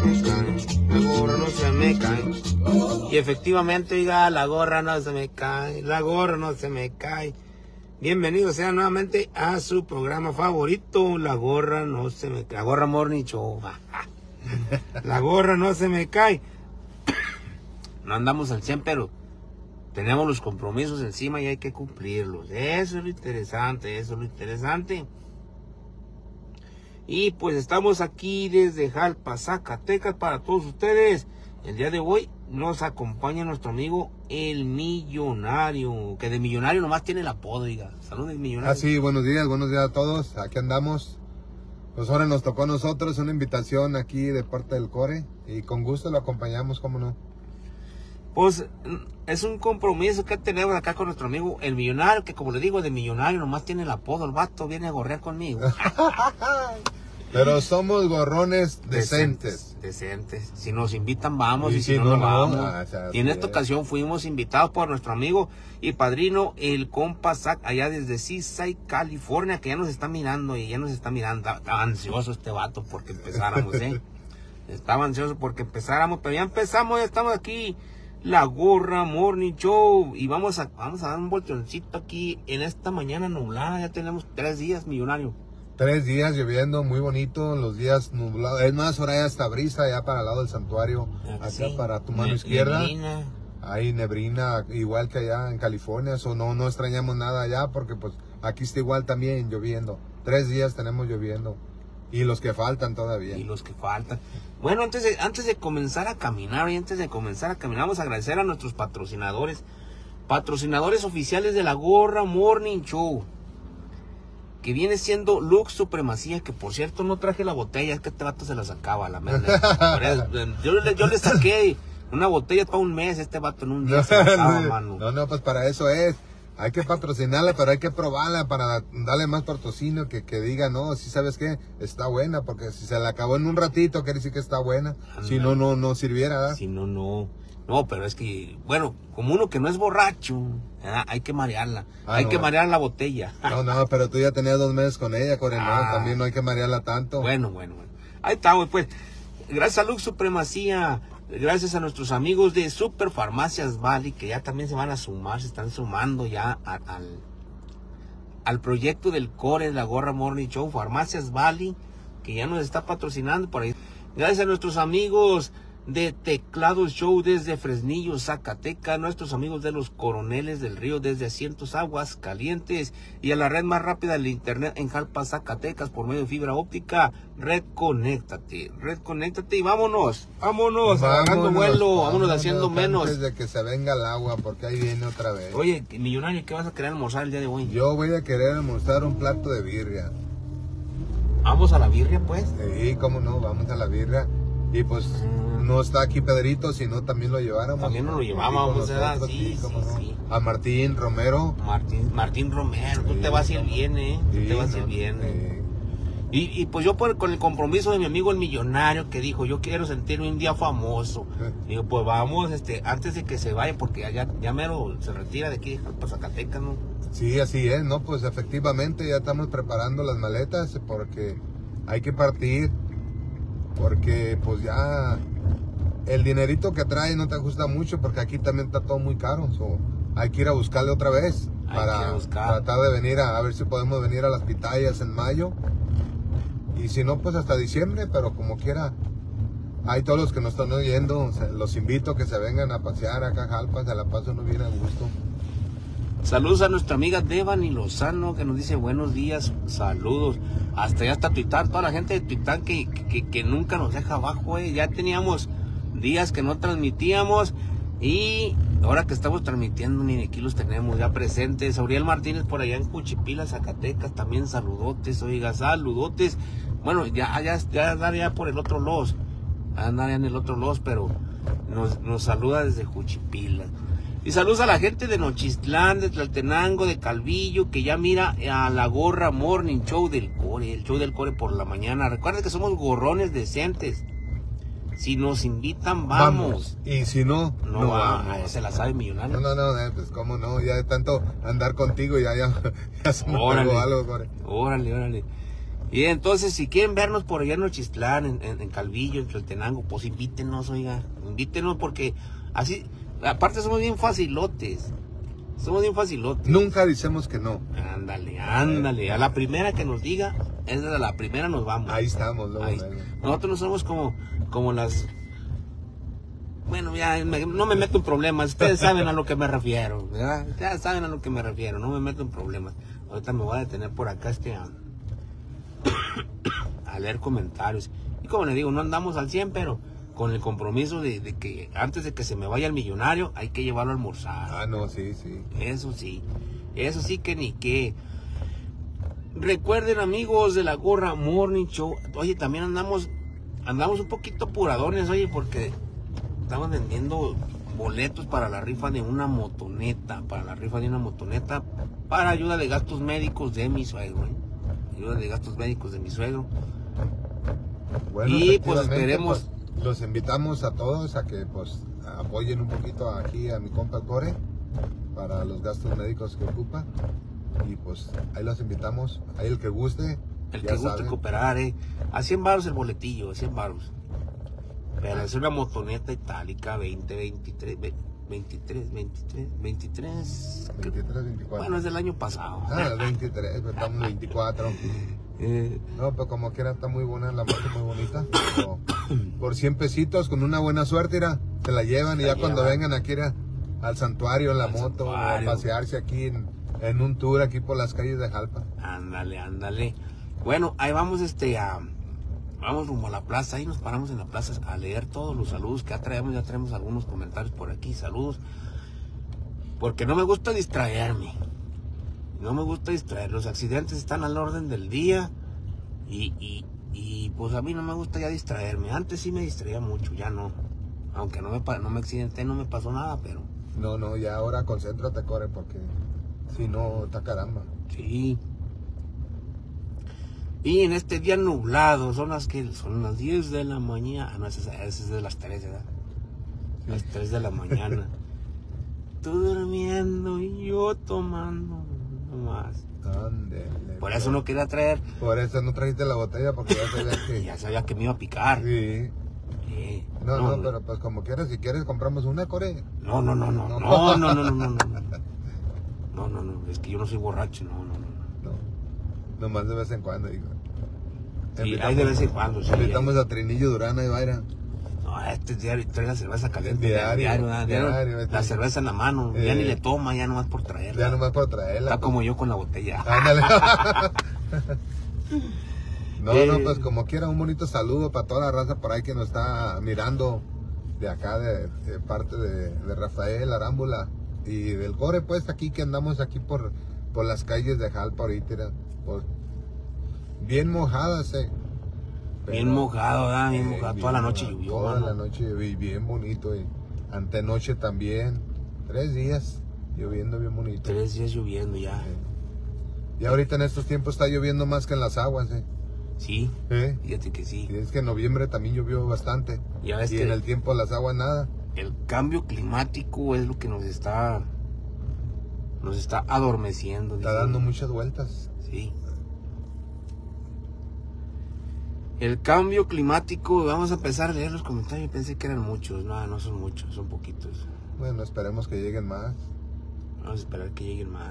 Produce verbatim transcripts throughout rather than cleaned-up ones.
me cae, la gorra no se me cae. Y efectivamente, oiga, la gorra no se me cae, la gorra no se me cae. Bienvenidos sean nuevamente a su programa favorito, La Gorra No Se Me Cae, La Gorra Morning Show. La gorra no se me cae. No andamos al cien, pero tenemos los compromisos encima y hay que cumplirlos. Eso es lo interesante, eso es lo interesante. Y pues estamos aquí desde Jalpa, Zacatecas, para todos ustedes. El día de hoy nos acompaña nuestro amigo El Millonario, que de millonario nomás tiene el apodo, diga. Saludos, El Millonario. Ah, sí, buenos días, buenos días a todos. Aquí andamos. Pues ahora nos tocó a nosotros una invitación aquí de parte del Core y con gusto lo acompañamos, ¿cómo no? Pues es un compromiso que tenemos acá con nuestro amigo El Millonario, que como le digo, de millonario nomás tiene el apodo. El vato viene a gorrear conmigo. Pero somos gorrones decentes. Decentes. Decentes. Si nos invitan, vamos. Y, y si, si no, no, no vamos. No, o sea, y en esta es. ocasión fuimos invitados por nuestro amigo y padrino, el compa Zac, allá desde Seaside, California, que ya nos está mirando y ya nos está mirando. Estaba ansioso este vato porque empezáramos, ¿eh? Estaba ansioso porque empezáramos, pero ya empezamos, ya estamos aquí. La Gorra Morning Show. Y vamos a, vamos a dar un volteoncito aquí en esta mañana nublada. Ya tenemos tres días, Millonario. Tres días lloviendo, muy bonito, los días nublados. Es más, ahora ya está brisa, ya para el lado del santuario, acá sí, para tu mano ne izquierda. Neblina. Hay neblina, igual que allá en California, eso no, no extrañamos nada allá, porque pues aquí está igual también lloviendo. Tres días tenemos lloviendo. Y los que faltan todavía. Y los que faltan. Bueno, antes de, antes de comenzar a caminar, y antes de comenzar a caminar, vamos a agradecer a nuestros patrocinadores. Patrocinadores oficiales de La Gorra Morning Show. Que viene siendo Lux Supremacía, que por cierto no traje la botella, es que este vato se la sacaba, la verdad. Yo, yo le saqué una botella para un mes, este vato en un día se la sacaba, mano. No, no, pues para eso es. Hay que patrocinarla, pero hay que probarla para darle más patrocinio, que, que diga, no, si sabes qué, está buena, porque si se la acabó en un ratito, quiere decir que está buena. Anda. Si no, no, no sirviera, ¿verdad? Si no, no. No, pero es que, bueno, como uno que no es borracho, ¿verdad? Hay que marearla. Ah, hay no, que marear la botella. No, no, pero tú ya tenías dos meses con ella, Core, ah, no, también no hay que marearla tanto. Bueno, bueno, bueno. Ahí estamos, pues. Gracias a Lux Supremacía, gracias a nuestros amigos de Super Farmacias Valley, que ya también se van a sumar, se están sumando ya a, al, al proyecto del Core, La Gorra Morning Show, Farmacias Valley, que ya nos está patrocinando por ahí. Gracias a nuestros amigos de Teclados Show desde Fresnillo, Zacatecas, nuestros amigos de los Coroneles del Río desde Asientos Aguas Calientes, y a la red más rápida del internet en Jalpa, Zacatecas, por medio de fibra óptica, Red Conéctate, Red Conéctate, y vámonos, vámonos, agarrando vuelo, vámonos, vámonos haciendo menos. Antes de que se venga el agua, porque ahí viene otra vez. Oye, Millonario, ¿qué vas a querer almorzar el día de hoy? Yo voy a querer almorzar un plato de birria. ¿Vamos a la birria, pues? Sí, cómo no, vamos a la birria. Y pues mm. no está aquí Pedrito, sino también lo lleváramos. También nos lo llevábamos, ¿verdad? Sí, sí, sí, no. sí. A Martín Romero. Martín, Martín Romero, sí, tú te vas a ir bien, ¿eh? Tú sí, te vas a ir no, bien. Eh. Y, y pues yo por, con el compromiso de mi amigo El Millonario, que dijo, yo quiero sentirme un día famoso. Eh. Digo, pues vamos, este, antes de que se vaya, porque allá, ya mero se retira de aquí, para Zacatecas, ¿no? Sí, así es, ¿no? Pues efectivamente ya estamos preparando las maletas, porque hay que partir. Porque pues ya el dinerito que trae no te ajusta mucho, porque aquí también está todo muy caro. So, hay que ir a buscarle otra vez hay para tratar de venir a, a ver si podemos venir a las pitayas en mayo. Y si no, pues hasta diciembre, pero como quiera. Hay todos los que nos están oyendo, o sea, los invito a que se vengan a pasear acá a Jalpa, se la paso uno bien a gusto. Saludos a nuestra amiga Devani Lozano, que nos dice buenos días, saludos. Hasta ya está Tuitán, toda la gente de Tuitán que, que, que nunca nos deja abajo, eh. Ya teníamos días que no transmitíamos y ahora que estamos transmitiendo, ni aquí los tenemos ya presentes. Auriel Martínez por allá en Cuchipila, Zacatecas, también saludotes, oiga, saludotes. Bueno, ya, ya, ya andar ya por el otro los, andar ya en el otro los, pero nos, nos saluda desde Cuchipila. Y saludos a la gente de Nochistlán, de Tlaltenango, de Calvillo, que ya mira a La Gorra Morning Show del Core, el show del Core por la mañana. Recuerden que somos gorrones decentes. Si nos invitan, vamos. vamos. Y si no, no, no vamos. vamos. Se la sabe Millonario. No, no, no, pues cómo no, ya de tanto andar contigo, ya, ya, ya se me pegó algo, Core. Órale, órale. Y entonces, si quieren vernos por allá en Nochistlán, en, en, en Calvillo, en Tlaltenango, pues invítenos, oiga, invítenos porque así, aparte somos bien facilotes, somos bien facilotes. Nunca decimos que no. Ándale, ándale, a la primera que nos diga, es de la primera nos vamos. Ahí estamos, luego, Ahí. luego. Nosotros no somos como, como las... Bueno, ya me, no me meto en problemas, ustedes saben a lo que me refiero, ¿verdad? Ya saben a lo que me refiero, no me meto en problemas. Ahorita me voy a detener por acá este a, a leer comentarios. Y como les digo, no andamos al cien, pero con el compromiso de, de que antes de que se me vaya el millonario, hay que llevarlo a almorzar. Ah, no, sí, sí. Eso sí, eso sí que ni qué. Recuerden, amigos de la Gorra Morning Show, oye, también andamos, andamos un poquito apuradones, oye, porque estamos vendiendo boletos para la rifa de una motoneta, para la rifa de una motoneta, para ayuda de gastos médicos de mi suegro, ¿eh? Ayuda de gastos médicos de mi suegro. Bueno, Y pues efectivamente, esperemos. pues, los invitamos a todos a que pues apoyen un poquito aquí a mi compa Core para los gastos médicos que ocupa. Y pues ahí los invitamos, ahí el que guste. El ya que guste sabe. cooperar, ¿eh? A cien baros el boletillo, a cien baros. Pero es una motoneta itálica veinte, veintitrés, veintitrés, veintitrés, veintitrés. veintitrés, veinticuatro. Bueno, es del año pasado. Ah, veintitrés, pero estamos veinticuatro. Eh, No, pero como quiera está muy buena la moto, muy bonita. Pero por cien pesitos, con una buena suerte, irá, se la llevan y Se ya la cuando llevan. vengan aquí irá, al santuario en la Al moto, santuario. a pasearse aquí en, en un tour aquí por las calles de Jalpa. ándale, ándale. Bueno, ahí vamos este a vamos rumbo a la plaza, ahí nos paramos en la plaza a leer todos los saludos que ya traemos, ya traemos algunos comentarios por aquí, saludos. Porque no me gusta distraerme. No me gusta distraer. Los accidentes están al orden del día y, y, y pues a mí no me gusta ya distraerme. Antes sí me distraía mucho, ya no. Aunque no me, pa- no me accidenté, no me pasó nada, pero No, no, ya ahora concéntrate, Core, porque si no, está caramba. sí. Y en este día nublado, son las que son las diez de la mañana. Ah, no, esa, esa es de las tres, ¿verdad? Sí. Las tres de la mañana. Tú durmiendo y yo tomando nomás. Ándele. Por eso no quería traer. Por eso no trajiste la botella, porque ya sabías que... Ya sabía que me iba a picar. Sí. Sí. No, no, pero pues como quieras, si quieres compramos una, Core. No, no, no, no, no, no, no, no, no, no, no. No, no, no, es que yo no soy borracho, no, no, no. No, nomás de vez en cuando, digo. Sí, hay de vez en cuando, sí. Invitamos a Trinillo Durana y Vaira. No, este es diario, trae la cerveza caliente. Diario, diario, ¿verdad? Diario, diario, este. la cerveza en la mano, ya Eh. ni le toma, ya nomás por traerla. Ya nomás por traerla. Está como yo con la botella. Ándale. No, Eh. no, pues como quiera, un bonito saludo para toda la raza por ahí que nos está mirando de acá, de, de parte de, de Rafael Arámbula y del Core, pues aquí que andamos aquí por, por las calles de Jalpa ahorita, era, pues, bien mojadas, eh. Bien Pero, mojado, ¿verdad? Bien eh, mojado. bien Toda la noche mojado, llovió, Toda mano. la noche llovió y bien bonito, y antenoche también, tres días lloviendo bien bonito. Tres días lloviendo ya. Eh. Y ahorita en estos tiempos está lloviendo más que en las aguas, eh. Sí, ¿Eh? fíjate que sí. Y es que en noviembre también llovió bastante. Ya ves y que en el tiempo las aguas nada. el cambio climático es lo que nos está nos está adormeciendo. Está dicen. dando muchas vueltas. Sí. El cambio climático, vamos a empezar a leer los comentarios, pensé que eran muchos, no, no son muchos, son poquitos. Bueno, esperemos que lleguen más. Vamos a esperar que lleguen más.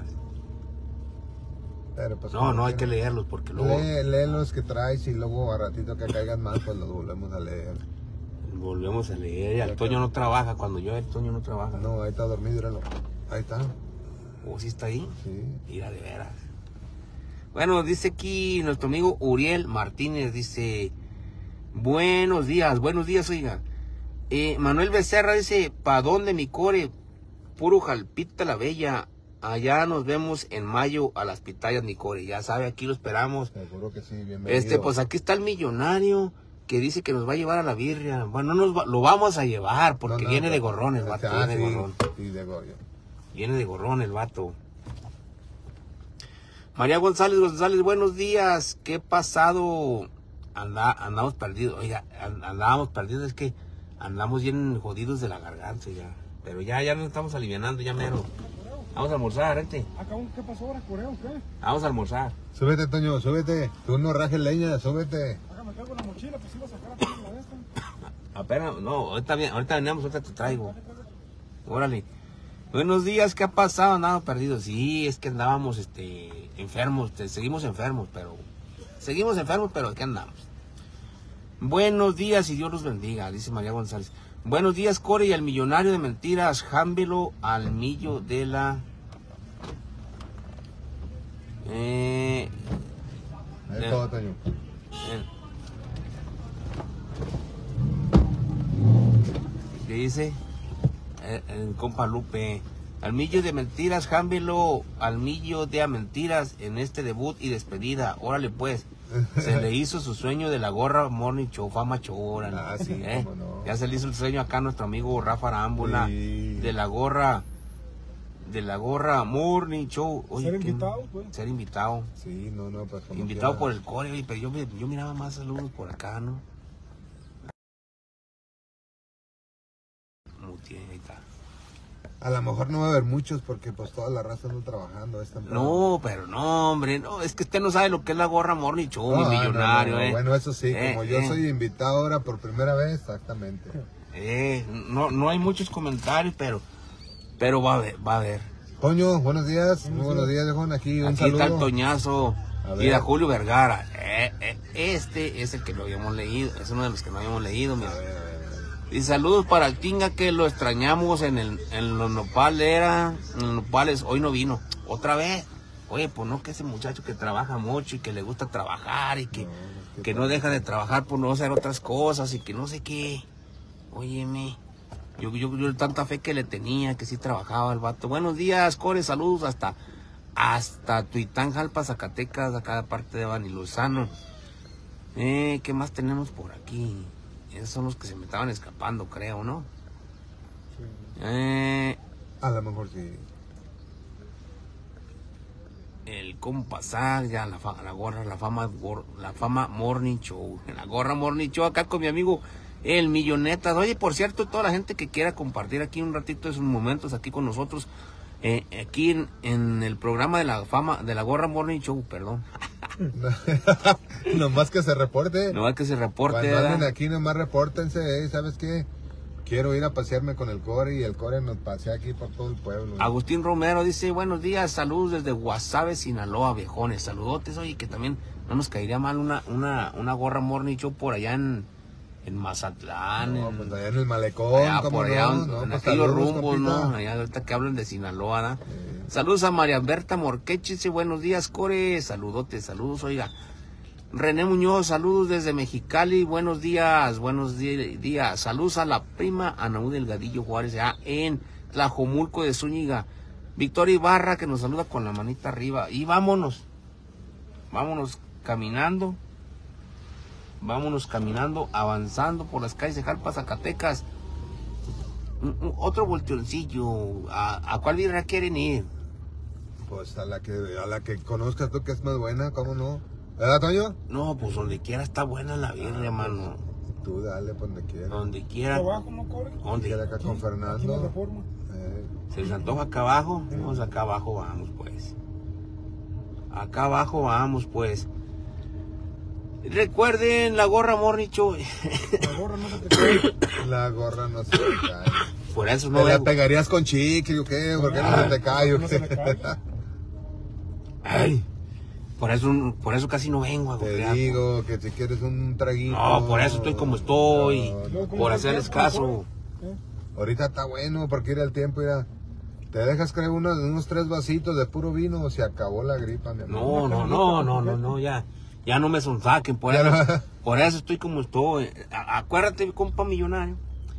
Pero pues No, como no hay que quiera. leerlos porque luego Lee, lee los que traes y luego a ratito que caigan más, pues los volvemos a leer. volvemos a leer. Y el Toño no trabaja, cuando yo el Toño no trabaja. No, ahí está dormido, míralo. Ahí está. ¿O sí está ahí? Sí. Mira, de veras. Bueno, dice aquí nuestro amigo Uriel Martínez, dice, buenos días, buenos días, oiga. Eh, Manuel Becerra dice, ¿pa' dónde mi Core? Puro Jalpita la Bella. Allá nos vemos en mayo a las pitayas, mi Core. Ya sabe, aquí lo esperamos. Seguro que sí, bienvenido. Este, pues aquí está el millonario que dice que nos va a llevar a la birria. Bueno, no nos va- lo vamos a llevar porque No, no, viene de pues, gorrón el vato, ah, viene sí, de gorrón. Sí, de gorrón. Viene de gorrón el vato. María González González, buenos días. ¿Qué ha pasado? Anda, andamos perdidos. Oiga, and- andábamos perdidos. Es que andamos bien jodidos de la garganta ya. Pero ya, ya nos estamos alivianando, ya mero. Vamos a almorzar, gente. ¿Qué pasó ahora, Coreo? ¿Qué? Vamos a almorzar. Súbete, Toño, súbete. Tú no rajes leña, súbete. Acá me traigo la mochila, pues iba a sacar apenas la de esta. Apenas, no, ahorita, bien, ahorita venimos, ahorita te traigo. Órale. Buenos días, ¿qué ha pasado? Andamos perdidos. Sí, es que andábamos este, enfermos, te, seguimos enfermos, pero... Seguimos enfermos, pero aquí andamos. Buenos días y Dios los bendiga, dice María González. Buenos días, Core, y al millonario de mentiras, Jámbelo al millo de la... Eh... Ahí eh, todo, Toño. eh, ¿Qué dice? El, el compa Lupe. Al millo de mentiras, Jámbelo al millo de a mentiras en este debut y despedida. Órale pues. Se le hizo su sueño de la gorra Morning Show, fama show, órale. Ah, sí, ¿Eh? cómo no. Ya se le hizo el sueño acá a nuestro amigo Rafa Arámbula. Sí. De la gorra, de la gorra Morning Show. Oye, Ser ¿qué? invitado, pues. Ser invitado. Sí, no, no, pues como Invitado quiera. por el Core, oye, pero yo, me- yo miraba más saludos por acá, ¿no? Mutié, ahí está. A lo mejor no va a haber muchos porque pues toda la raza anda trabajando. Es temprano. No, pero no, hombre, no, es que usted no sabe lo que es la gorra Morning Show, No, mi no, millonario, no, no. eh. Bueno, eso sí, Eh, como yo eh. soy invitado ahora por primera vez, exactamente. Eh, no, no hay muchos comentarios, pero, pero va a haber, va a haber. Toño, buenos días. Muy buenos días, Juan. Aquí un Aquí está el saludo. Toñazo. A Mira, ver. Julio Vergara. Eh, eh, este es el que no habíamos leído, es uno de los que no habíamos leído, mira. A ver, a ver, a ver. Y saludos para el Tinga que lo extrañamos en el en los nopales, era, en los nopales, hoy no vino, otra vez. Oye, pues no, que ese muchacho que trabaja mucho y que le gusta trabajar y que No, ¿qué que no deja de trabajar por no hacer otras cosas y que no sé qué. Óyeme, yo, yo, yo tanta fe que le tenía, que sí trabajaba el vato. Buenos días, Core, saludos hasta, hasta Tuitán, Jalpa, Zacatecas, acá parte de Bani Lozano. Eh, ¿qué más tenemos por aquí? Esos son los que se me estaban escapando, creo, ¿no? Sí. Eh, A lo mejor sí. el compasar, ya la, fa- la gorra, la fama, gor- la fama Morning Show, la gorra Morning Show acá con mi amigo el Millonetas. Oye, por cierto, toda la gente que quiera compartir aquí un ratito de sus momentos aquí con nosotros, eh, aquí en, en el programa de la fama, de la gorra Morning Show, perdón, Nomás que se reporte. no hay que se reporte, Cuando ¿verdad? anden aquí, nomás repórtense. eh, ¿Sabes qué? Quiero ir a pasearme con el Core y el Core nos pasea aquí por todo el pueblo. Agustín Romero dice, buenos días, saludos desde Guasave, Sinaloa, viejones, saludotes. Oye, que también no nos caería mal una, una, una gorra Morning Show por allá en, en Mazatlán, No, en, pues allá en el malecón, allá ¿cómo por no? allá, No, en pues aquellos saludos, rumbos, ¿no? compita. Allá ahorita que hablan de Sinaloa, ¿no? Eh, Saludos a María Berta Morqueche, dice, buenos días, Core, saludotes, saludos, oiga. René Muñoz, saludos desde Mexicali, buenos días, buenos di- días. Saludos a la prima Anaú Delgadillo Juárez, ya en Tlajomulco de Zúñiga. Victoria Ibarra, que nos saluda con la manita arriba. Y vámonos, vámonos caminando, vámonos caminando, avanzando por las calles de Jalpa, Zacatecas. Un- un- otro volteoncillo, ¿a, a cuál birra quieren ir? Pues a la que a la que conozcas tú que es más buena, ¿cómo no? ¿Verdad, Toño? No, pues donde quiera está buena la birria, mano. Tú dale por donde quieras. Donde quiera. Abajo, ¿no, Core? ¿Dónde? Quiera acá con Aquí en la Fernando. Reforma. Eh, ¿Se les antoja acá abajo? Vamos acá abajo, vamos pues. Acá abajo vamos pues. Recuerden la gorra Morning Show. La gorra no se te cae. la gorra no se te cae. Por eso ¿Te no la vengo. pegarías con chicle o qué? ¿Por qué no se te cae o No se qué? le cae. Ay, por eso, por eso casi no vengo a Te gofrear. digo que si quieres un traguito. No, por eso estoy como estoy. No, no. Luego, ¿cómo Por va hacerles el caso. tiempo, Core? ¿Eh? Ahorita está bueno porque ir al tiempo, mira. Te dejas creer unos, unos tres vasitos de puro vino, se acabó la gripa, mi amigo. No, no, no, no, no, no, ya. Ya no me sonsaquen, por Ya eso, no. por eso estoy como estoy. A- Acuérdate, compa millonario,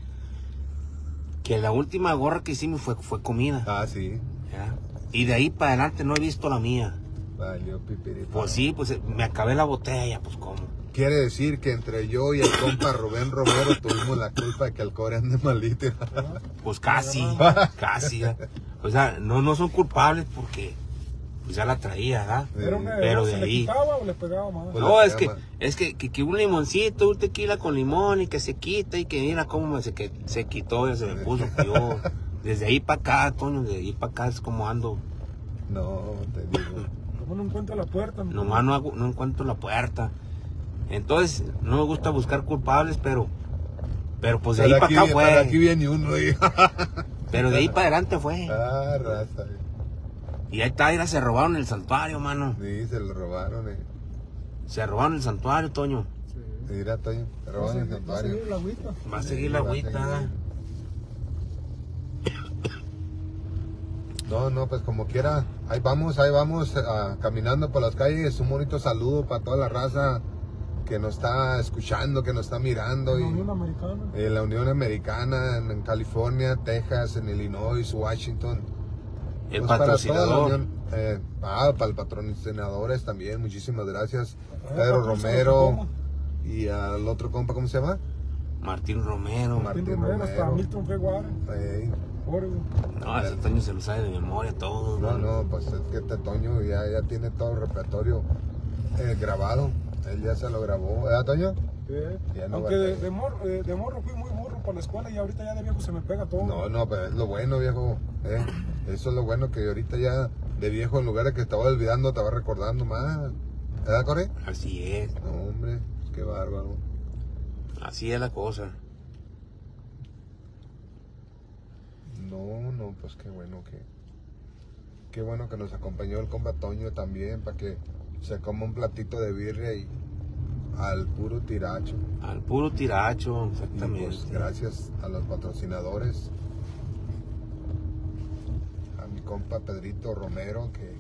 que la última gorra que hicimos fue, fue comida. Ah, sí. ¿Ya? Y de ahí para adelante no he visto la mía. Valió pipirito. Pues sí, pues eh, me acabé la botella, pues cómo. Quiere decir que entre yo y el compa Rubén Romero tuvimos la culpa de que el Core ande malito. Pues casi, casi. ¿ya? O sea, no, no son culpables porque pues ya la traía, ¿verdad? ¿Era una Pero ¿Se de le ahí. quitaba o le pegaba más? Pues No, le es que, pegaba. es que, que, que un limoncito, un tequila con limón y que se quita y que mira cómo se, que, se quitó y se me puso peor. Desde ahí para acá, Toño, de ahí para acá es como ando. No, te digo. Como no encuentra la puerta. mi Nomás no, hago- no encuentro la puerta. Entonces, no me gusta buscar culpables, pero... Pero pues de ahí Pero para aquí, acá vi- pero aquí fue. viene uno. Y... Pero de ahí para adelante fue. ah, raza. Y ahí está, mira, se robaron el santuario, mano. Sí, se lo robaron. Eh. Se robaron el santuario, Toño. Sí. Mira, Toño, se Va a robaron el seguir- va a santuario. seguir la agüita. Va a Sí, seguir la va a agüita. seguir. No, no, pues como quiera, ahí vamos, ahí vamos uh, caminando por las calles. Un bonito saludo para toda la raza que nos está escuchando, que nos está mirando. La y, Unión Americana. en la Unión Americana, en, en California, Texas, en Illinois, Washington. El Pues para toda la patrocinador. Unión, eh, ah, para el patrocinadores también, muchísimas gracias. Ah, Pedro patrocinador, Romero ¿cómo? y al otro compa, ¿cómo se llama? Martín Romero. Martín Martín Romero, hasta Romero. Milton Feguara. Eh, Oregon. No, ese Toño se lo sabe de memoria todo. no, no, pues es que este Toño ya, ya tiene todo el repertorio eh, grabado. Él ya se lo grabó, ¿verdad, Toño? Sí. Ya no Aunque va a de, ser. de, morro, eh, de morro fui muy morro para la escuela y ahorita ya de viejo se me pega todo. No, no, pero es lo bueno, viejo. eh. Eso es lo bueno, que ahorita ya de viejo, en lugar de que te va olvidando, te va recordando más. ¿Verdad, Corey? Así es. No, hombre, qué bárbaro. Así es la cosa. No, no, pues qué bueno que... Qué bueno que nos acompañó el compa Toño también, para que se coma un platito de birria y al puro tiracho. Al puro tiracho, Y exactamente. pues gracias a los patrocinadores, a mi compa Pedrito Romero, que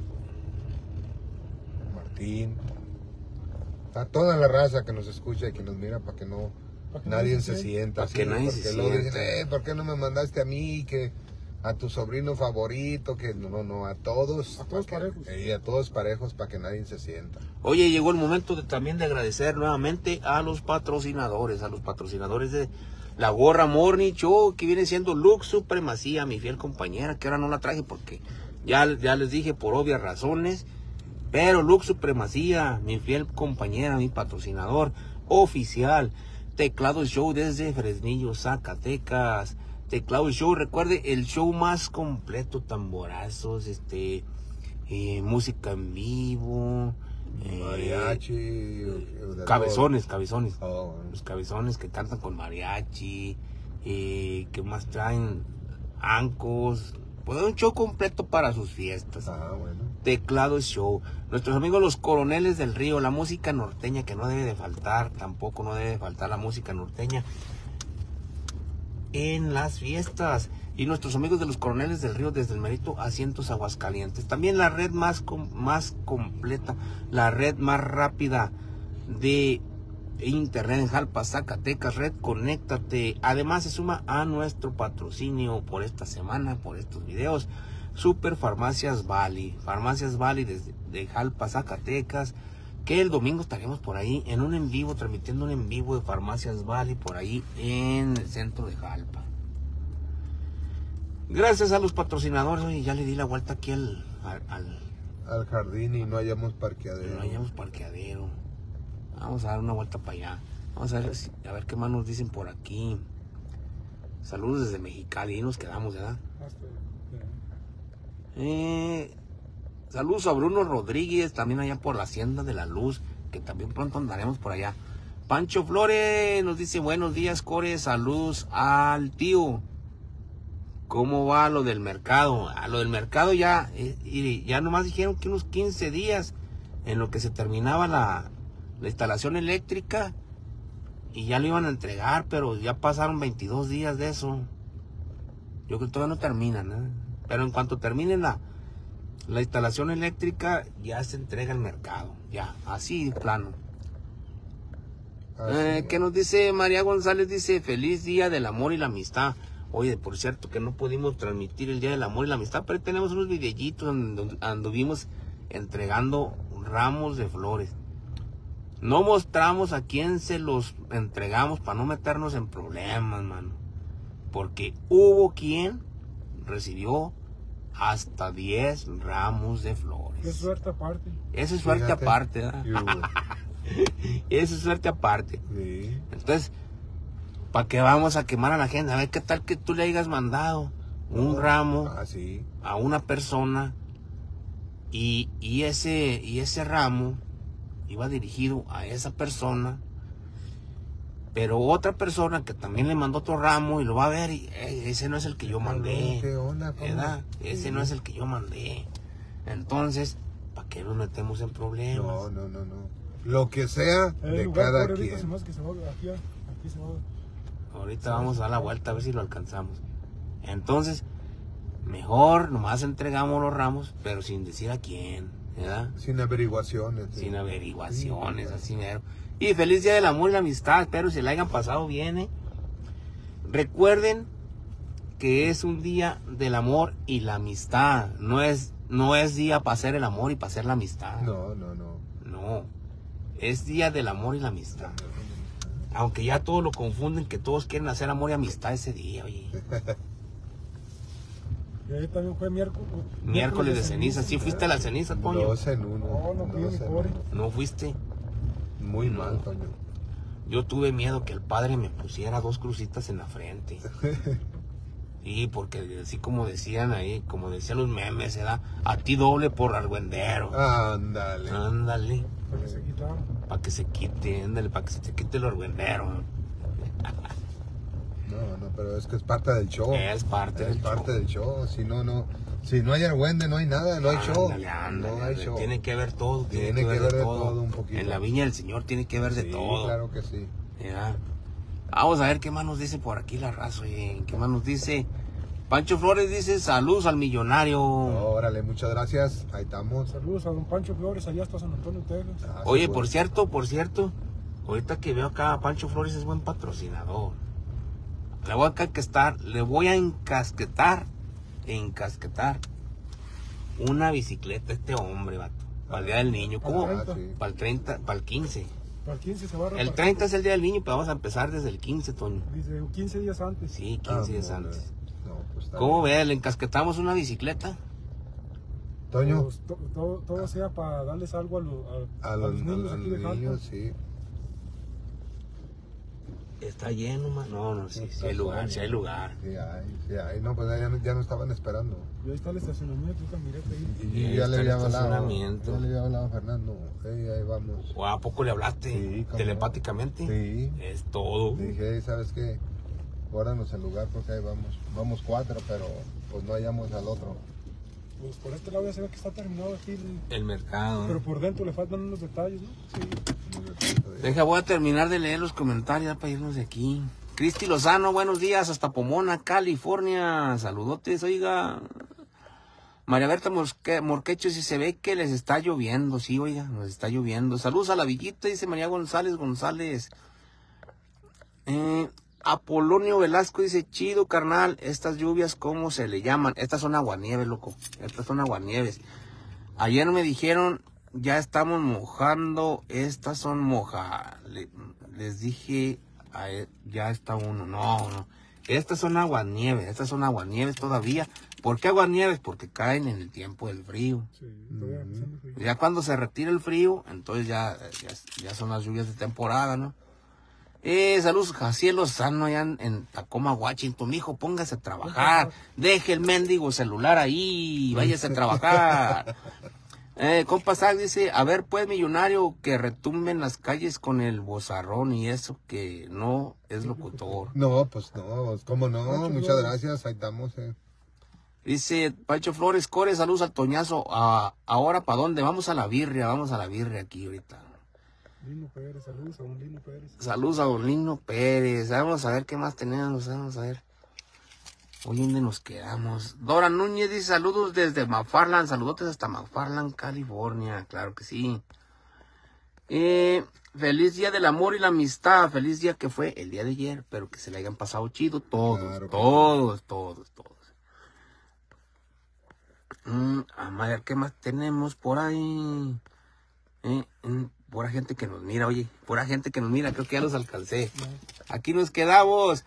Martín, a toda la raza que nos escucha y que nos mira, para que no Pa' que nadie nadie se se sienta Pa' así, que nadie porque se luego dicen, sienta. eh, ¿por qué no me mandaste a mí? Que a tu sobrino favorito, que no, no, no, a todos, A todos pa' que- parejos. eh, a todos parejos, para que nadie se sienta. Oye, llegó el momento de, también de agradecer nuevamente a los patrocinadores, a los patrocinadores de la Gorra Morning Show, que viene siendo Lux Supremacía, mi fiel compañera, que ahora no la traje porque ya, ya les dije por obvias razones, pero Lux Supremacía, mi fiel compañera, mi patrocinador oficial, Teclado Show desde Fresnillo, Zacatecas. Teclado Show, recuerde, el show más completo, tamborazos, este, eh, música en vivo, eh, Mariachi, de cabezones, cabezones, todo. Oh, bueno. los cabezones que cantan con mariachi, eh, que más traen ancos, pues un show completo para sus fiestas. Ah, bueno. Teclado Show, nuestros amigos los Coroneles del Río, la música norteña que no debe de faltar, tampoco no debe de faltar la música norteña en las fiestas. Y nuestros amigos de los Coroneles del Río desde el Merito Asientos Aguascalientes. También la red más, com más completa, la red más rápida de internet en Jalpa, Zacatecas, Red Conéctate. Además se suma a nuestro patrocinio por esta semana, por estos videos, Super Farmacias Bali. Farmacias Bali desde de Jalpa, Zacatecas, que el domingo estaremos por ahí en un en vivo, transmitiendo un en vivo de Farmacias Bali por ahí en el centro de Jalpa. Gracias a los patrocinadores. Oye, ya le di la vuelta aquí al, al, al Al jardín y no hayamos parqueadero. no hayamos parqueadero. Vamos a dar una vuelta para allá. Vamos a ver, si- a ver qué más nos dicen por aquí. Saludos desde Mexicali, y nos quedamos, ¿verdad? Hasta, Eh, saludos a Bruno Rodríguez, también allá por la Hacienda de la Luz, que también pronto andaremos por allá. Pancho Flores nos dice, buenos días, Core, saludos al tío. ¿Cómo va lo del mercado? A lo del mercado ya, eh, y ya nomás dijeron que unos quince días en lo que se terminaba la, la instalación eléctrica y ya lo iban a entregar, pero ya pasaron veintidós días de eso. Yo creo que todavía no terminan, ¿eh? Pero en cuanto termine la, la instalación eléctrica, ya se entrega al mercado. Ya, así de plano. Así Eh, es. ¿Qué nos dice María González? Dice, feliz día del amor y la amistad. Oye, por cierto que no pudimos transmitir el día del amor y la amistad, pero tenemos unos videitos donde anduvimos entregando ramos de flores. No mostramos a quién se los entregamos para no meternos en problemas, mano. Porque hubo quien recibió hasta diez ramos de flores. qué suerte aparte. Esa es suerte Fíjate. aparte, ¿verdad? Y hubo. Esa es suerte aparte. Sí. Entonces, ¿para qué vamos a quemar a la gente? A ver, ¿qué tal que tú le hayas mandado un ramo Ah, sí. a una persona y, y, ese, y ese ramo iba dirigido a esa persona, pero otra persona que también le mandó otro ramo y lo va a ver y "Ey, ese no es el que yo mandé, ¿Qué onda? ¿Cómo? ¿verdad? Ese no es el que yo mandé". Entonces, ¿para qué nos metemos en problemas? No, no, no, no. Lo que sea El de lugar cada por ahorita quien. se me hace que se va aquí, aquí se va. Ahorita vamos a dar la vuelta a ver si lo alcanzamos. Entonces, mejor nomás entregamos los ramos, pero sin decir a quién, ¿verdad? Sin averiguaciones. sí. Sin averiguaciones, así mero. Y feliz día del amor y la amistad, espero se la hayan pasado bien, ¿eh? Recuerden que es un día del amor y la amistad, no es, no es día para hacer el amor y para hacer la amistad. No, no, no. No, es día del amor y la amistad. Aunque ya todos lo confunden, que todos quieren hacer amor y amistad ese día, oye. Y ahí también fue miércoles. Miércoles de ceniza, ¿sí fuiste a la ceniza, Toño? Dos en uno. No, no fui, Dos ni en pobre. uno. ¿No fuiste? Muy No. mal, Toño. Yo tuve miedo que el padre me pusiera dos crucitas en la frente. Sí, porque así como decían ahí, como decían los memes, se da a ti doble por argüendero. Ándale. Ándale, Para que se quitaron. para que se quite, ándale, para que se te quite el argüendero. No, no, pero es que es parte del show. Es parte Es del parte show. del show. Si no, no. Si no hay argüende, no hay nada, no hay show. Ándale, ándale, no hay ándale. show. Tiene que ver todo, tiene, Tiene que ver, de, todo. un poquito. En la viña del Señor tiene que ver de Sí, todo. claro que sí. Ya. Vamos a ver qué más nos dice por aquí la raza, oye. ¿Qué más nos dice? Pancho Flores dice, saludos al millonario. Órale, muchas gracias. Ahí estamos. Saludos a don Pancho Flores, allá hasta San Antonio, Texas. Ah, Oye, seguro. por cierto, por cierto, ahorita que veo acá a Pancho Flores es buen patrocinador. Le voy a encasquetar, le voy a encasquetar, encasquetar una bicicleta a este hombre, vato. Para el día del niño. ¿Cómo? Ah, sí. Para el treinta, para el quince. Para el quince se va a repartir. El treinta es el día del niño, pero vamos a empezar desde el quince, Toño. Dice quince días antes. Sí, Ah, quince días no, antes. No, pues está ¿Cómo bien. ve? ¿Le encasquetamos una bicicleta? Toño, Pues, to- todo, todo sea para darles algo a, lo- a- a a los, los niños a los aquí de niños, Jalpa. sí. Está lleno, man. No, no, sí, sí hay lugar, sí hay lugar. Sí hay, sí hay. No, pues ya, no- ya no estaban esperando. Y ahí está el estacionamiento, yo también miré ahí. Y Ahí ya está le el había hablado. estacionamiento. Ya le había hablado a Fernando. Hey, ahí vamos. ¿O a poco le hablaste? Sí, cómo no. Telepáticamente. Sí. Es todo. Le dije, "Hey, ¿sabes qué? Guárdanos el lugar porque ahí vamos. Vamos cuatro, pero pues no hallamos al otro. Pues por este lado ya se ve que está terminado aquí, el- El mercado. pero por dentro le faltan unos detalles, ¿no? Sí. Deja, voy a terminar de leer los comentarios para irnos de aquí. Cristi Lozano, buenos días, hasta Pomona, California. Saludotes, oiga. María Berta Mosque- Morquecho, si se ve que les está lloviendo, sí, oiga, nos está lloviendo. Saludos a la villita, dice María González González. Eh, Apolonio Velasco dice, chido, carnal, estas lluvias, ¿cómo se le llaman? Estas son aguanieves, loco, estas son aguanieves. Ayer me dijeron, ya estamos mojando, estas son moja. Le- les dije, a e- ya está uno, no, no. Estas son aguanieves, estas son aguanieves todavía. ¿Por qué aguanieves? Porque caen en el tiempo del frío. Sí, todavía haciendo frío. Ya cuando se retira el frío, entonces ya, ya, ya son las lluvias de temporada, ¿no? Eh, saludos, Jaciel Lozano, allá en, en Tacoma, Washington. Mijo, póngase a trabajar. Deje el mendigo celular ahí, váyase a trabajar. Eh, compa Zach dice, a ver pues, millonario, que retumben las calles con el bozarrón y eso que no es locutor. No, pues no, ¿cómo no? Pancho Muchas Flores. gracias, ahí estamos. Eh. Dice Pancho Flores, Core, saludos al Toñazo. Ah, ahora, ¿para dónde? Vamos a la birria, vamos a la birria aquí ahorita. Lino Pérez, saludos a don Lino Pérez. Saludos a Don Lino Pérez. Vamos a ver qué más tenemos. Vamos a ver. Hoy dónde nos quedamos. Dora Núñez dice saludos desde McFarland. Saludotes hasta McFarland, California. Claro que sí. Eh, feliz día del amor y la amistad. Feliz día que fue el día de ayer. Pero que se le hayan pasado chido todos. Claro que todos, todos, todos. Mm, a ver, ¿qué más tenemos por ahí? Eh, mm, pura gente que nos mira, oye, pura gente que nos mira, creo que ya los alcancé. Aquí nos quedamos.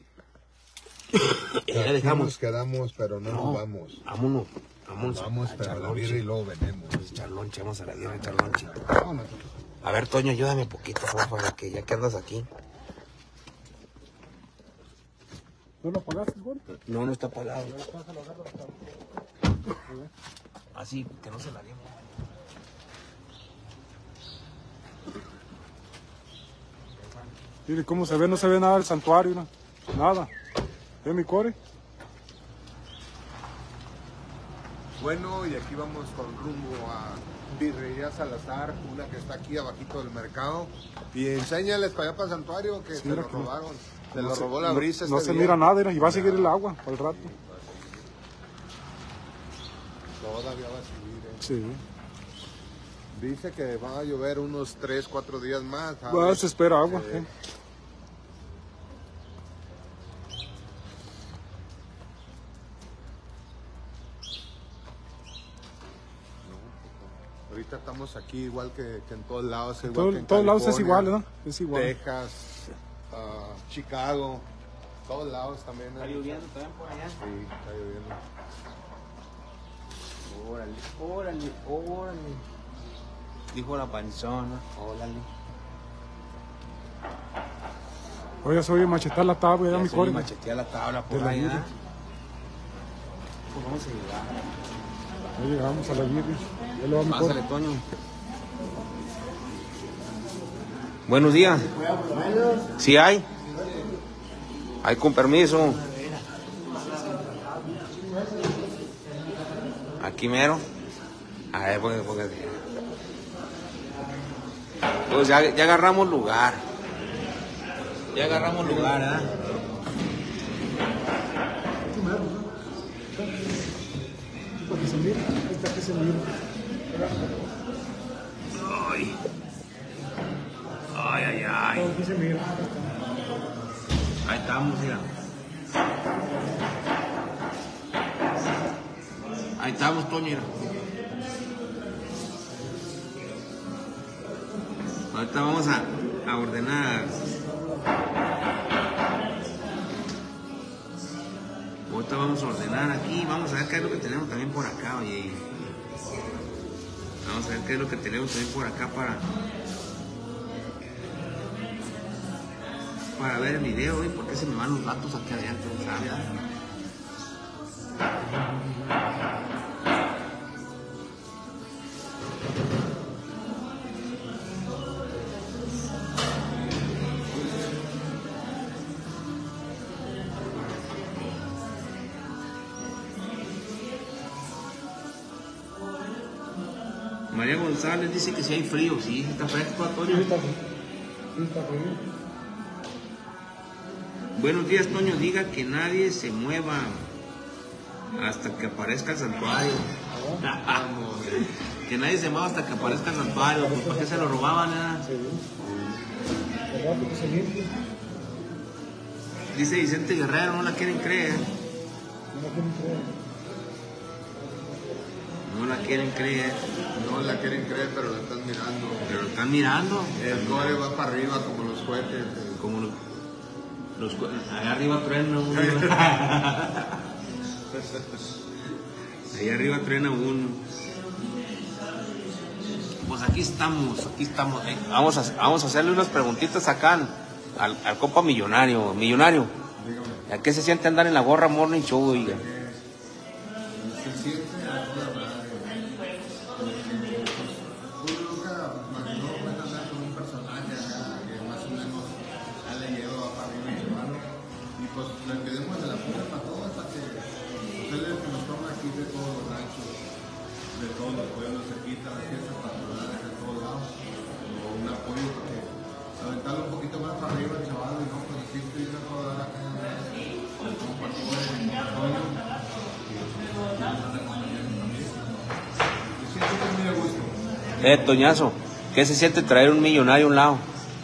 Ya Aquí dejamos. nos quedamos, pero no, No, nos vamos. Vámonos, vámonos. Vamos, a pero a echar la lonche. birra y luego venimos. Pues echar lonche, vamos a la birra y echar lonche. Vámonos. A ver, Toño, ayúdame un poquito, por favor, que ya que andas aquí. ¿No lo pagaste, güey? No, no está pagado. Así, que no se la dimos. Mire cómo se ve, no se ve nada del santuario, no. Nada. ¿Ve mi core? Bueno, y aquí vamos con rumbo a Virrería Salazar, una que está aquí abajito del mercado. Y enséñales para allá para el santuario que Sí, se mira lo que no- robaron. Se no lo se- robó la no- brisa No este se día. mira nada, mira, y va a seguir el agua por el rato. Todavía va a seguir, ¿eh? Sí. Dice que va a llover unos tres, cuatro días más. ¿sabes? Va, se espera agua. Eh, ¿eh? Ahorita estamos aquí igual que, que en todos lados. En igual todo- que en todos lados es California, igual, ¿no? Es igual. Texas, ah, Chicago, todos lados también. Está ¿eh? lloviendo también por allá. Sí, está lloviendo. Órale, órale, órale. Dijo la panzona, órale. Oye, se oye machetar la tabla, ya Ya mi se core. machetea la tabla por De la allá. birria. Pues vamos a llegar. Ya llegamos a la birria. Ya le va mi core. Pásale, Toño. Buenos días. ¿Sí hay? Hay con permiso. Aquí mero. A ver, porque, porque... Pues ya, ya agarramos lugar. Ya agarramos lugar, ¿eh? Para que se mire, ahí está que se mire. Ay. Ay, ay, ay. Aquí se mira. Ahí estamos, mira. Ahí estamos, Toño, mira. Ahorita vamos a, a ordenar. Ahorita vamos a ordenar aquí. Vamos a ver qué es lo que tenemos también por acá, oye. Vamos a ver qué es lo que tenemos también por acá para... Para ver el video, ¿y por qué se me van los datos aquí adentro? ¿Sabes? María González dice que si hay frío, sí, está fresco, Antonio. Buenos días, Toño. Diga que nadie se mueva hasta que aparezca el santuario. Que nadie se mueva hasta que aparezca el santuario. Pues, ¿para qué se lo robaban? Eh? Dice Vicente Guerrero, no la quieren creer. No la quieren creer. No la quieren creer, pero la están mirando. Pero lo están mirando. El core va para arriba como los cohetes. Como los, los cu- allá arriba truena uno. Allá arriba truena uno. Pues aquí estamos, aquí estamos. eh. Vamos a, vamos a hacerle unas preguntitas acá al, al compa millonario. Millonario, ¿a qué se siente andar en la gorra Morning Show, oiga? Se siente a toda madre. Uno nunca imaginó pues, andar con un personaje acá que más o menos ya le lleva para arriba y llevarlo. Y pues le pedimos de la pura para todos, para que pues, él es el que nos toma aquí de todos los ranchos, de todos los pueblos, se quita las fiestas patronales de todos lados. O un apoyo para que aventarlo un poquito más para arriba el chaval y no, pues así estoy de toda la caña del compartidor de Antonio. Eh, Toñazo, ¿qué se siente traer un millonario a un lado?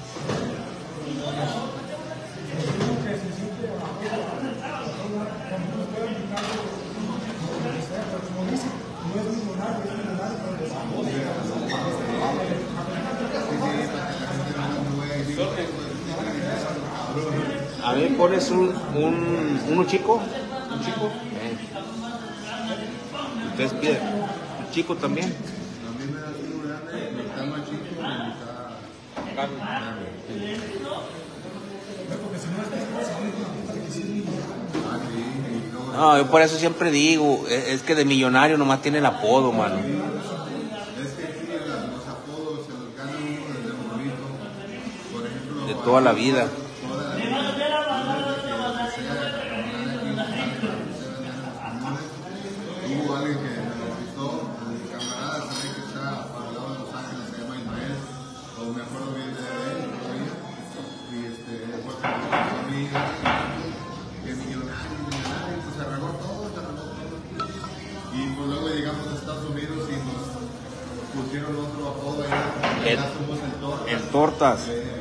A mí pones un, un uno chico, un chico. Eh. Ustedes piden un chico también. A mí me da uno grande, mitad más chico y mitad grande. Porque si no, es que se No, yo por eso siempre digo, es, es que de millonario nomás tiene el apodo, mano. Es que aquí los apodos se los gana uno desde morrito. Por ejemplo, De toda la vida. toda la vida. Hubo alguien que me conquistó, mi camarada también que está para el lado de Los Ángeles, se llama Ismael, o me acuerdo bien de él todavía, y este, fue con su amiga, que es millonario, millonario, pues se arregló todo, se arregló todo. Y pues luego llegamos a Estados Unidos y nos pusieron otro apodo allá, El, ya somos el Tortas. el Tortas.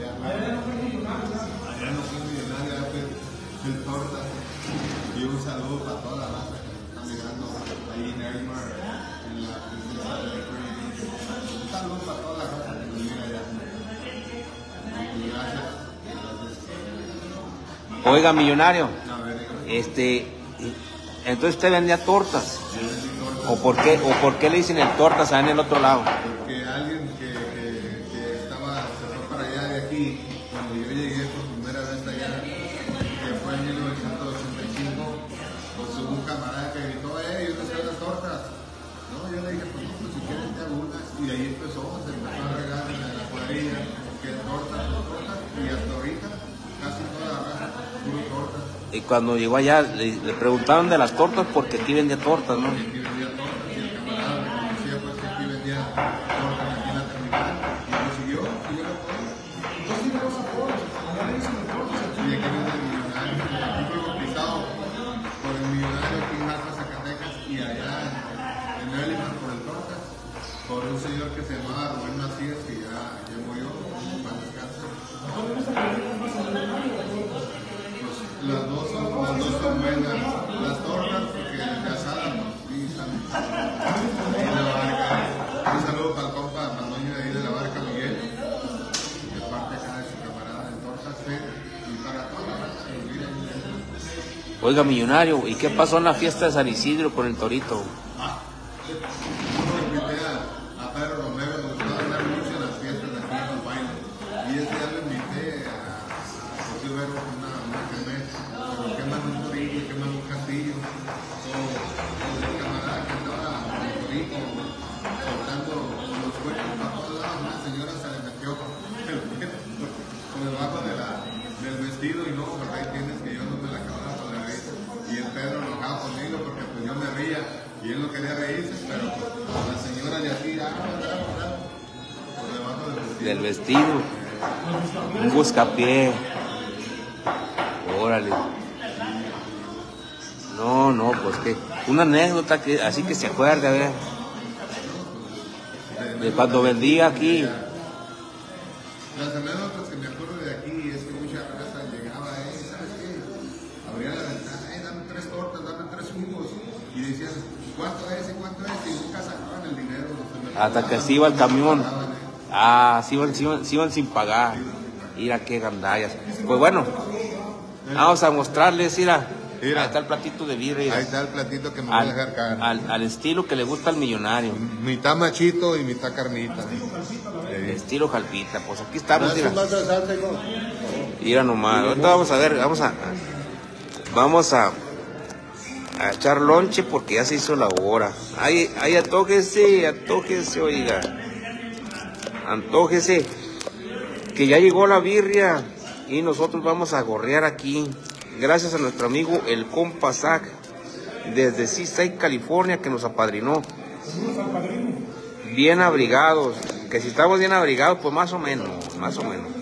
Allá no soy millonario, allá fue el Tortas. Y un saludo para toda la raza que nos está mirando ahí en Neymar, en la princesa de Creed. Un saludo para toda la raza que nos mira allá. Y gracias. Gracias. Oiga, millonario, A ver, dígame. este, entonces usted vendía tortas. Yo vendí tortas. ¿O por qué, o por qué le dicen el Tortas allá en el otro lado? Porque alguien que, que, que estaba, se fue para allá de aquí, cuando yo llegué por primera vez allá, que fue en mil novecientos ochenta y cinco, pues hubo un camarada que gritó, eh, yo te sé las tortas. No, yo le dije, pues no, pues si quieres te hago unas. Y de ahí empezó, se empezó a regar en la cuadrilla, que tortas, tortas, y hasta ahorita, casi toda la raza, puro tortas. Y cuando llegó allá, le, le preguntaron de las tortas porque aquí vendía tortas, ¿no? Y aquí vendía tortas, y el camarada me conocía, pues que aquí vendía tortas aquí en la terminal, y lo siguió, siguió la torta. Yo sigo los apodos, allá le dicen tortas, y aquí vende el millonario, aquí fue bautizado por el millonario aquí en Jalpa, Zacatecas, y allá en Maryland por el tortas, por un señor que se llamaba Rubén Macías, que ya, ya murió, para descansar. Pues las dos son, las dos son buenas, las tortas, porque de asada, pues sí, están ahí en la barca. Un saludo para el compa, para el dueño de ahí de la barca, Miguel, de parte acá de su camarada en Tortas Fed, y para toda la raza que nos mira ahí. Oiga, millonario, ¿y qué pasó en la fiesta de San Isidro con el torito? Yo invité a, a Pedro Romero, nos gustaba hablar mucho en las fiestas de aquí en los bailes. Y ese día lo invité a, a José Vero con una, una kermés, pero queman un torito y queman un castillo. So, pues el camarada que andaba con el torito, soltando los cuerpos para todos lados, una señora se le metió el dedo por debajo de la, del vestido y no, pues ahí tienes que yo no me la acababa con la risa. Y el Pedro enojado conmigo porque pues yo me ría y él no quería reírse, pero pues la señora le hacía ah, bravo, bravo, por debajo del vestido. Del vestido. Un buscapié. Órale. No, no, pues que una anécdota que así que se acuerde, a ver. De cuando vendía aquí. Las anécdotas que me acuerdo de aquí es que mucha raza llegaba, eh, ¿sabes qué? Abría la ventana, eh, dame tres tortas, dame tres jugos. Y decían, ¿cuánto es y cuánto es? Y nunca sacaban el dinero. Se me Hasta que se iba el camión. Ah, se iban, se iban, se iban sin pagar. Mira qué gandallas. Pues bueno, vamos a mostrarles, mira. Mira. Ahí está el platito de birria. Ahí está el platito que me voy a Al, dejar caer. al, al estilo que le gusta al millonario. Mitad machito y mitad carnita. Estilo jalpita. Pues aquí estamos, mira. un vaso de salsa, hijo? Mira nomás. Ahorita vamos a ver, vamos a. Vamos a. A echar lonche porque ya se hizo la hora. Ahí, ahí atójese, atójese, oiga. Antójese. Que ya llegó la birria. Y nosotros vamos a gorrear aquí. Gracias a nuestro amigo el compa Zach. Desde Seaside, California, que nos apadrinó. Bien abrigados. Que si estamos bien abrigados, pues más o menos. Más o menos.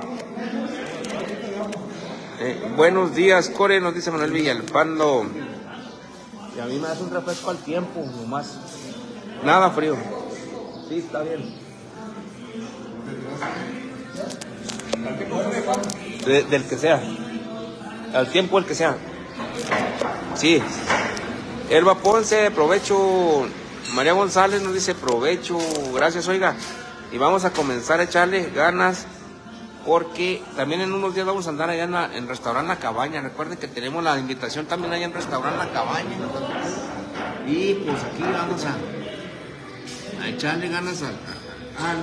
Eh, buenos días, Core, nos dice Manuel Villalpando. Y a mí me hace un refresco al tiempo, nomás. Nada frío. Sí, está bien. De, del que sea. Al tiempo el que sea. Sí. Elba Ponce, provecho. María González nos dice provecho. Gracias, oiga. Y vamos a comenzar a echarle ganas. Porque también en unos días vamos a andar allá en, la, en Restaurante La Cabaña. Recuerden que tenemos la invitación también allá en Restaurante La Cabaña. Y pues aquí vamos a, a echarle ganas al... al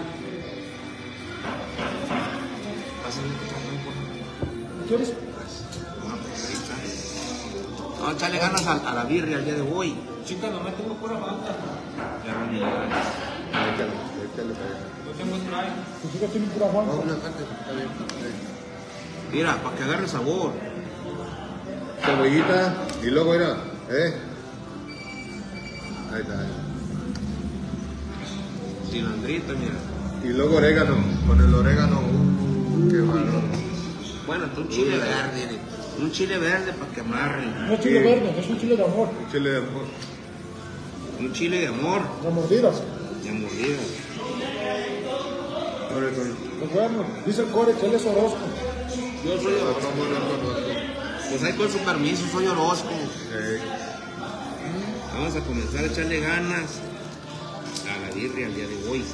¿Quieres? Vamos a echarle ganas a, a la birria el día de hoy. Chica, nomás tengo pura falta. Ya van a llegar. Échale, échale para allá. Yo tengo trae. Tu chica tiene pura falta. No, una parte, está bien. Sí. Mira, para que agarre sabor. Cebollita y luego mira, ¿eh? Ahí está. Ahí. Cilandrito, mira. Y luego orégano, con el orégano, uh, qué valor. Bueno, un chile verde. Un chile verde para que amarre. No es chile verde, es un chile de amor. Un chile de amor. Un chile de amor. De mordidas. De mordida. Ahora con Pues bueno, dice el Core que él es Orozco. Yo soy no, Orozco. no, no, no, no. Pues ahí con su permiso, soy Orozco. Eh, Vamos a comenzar a echarle ganas a la birria el día de hoy.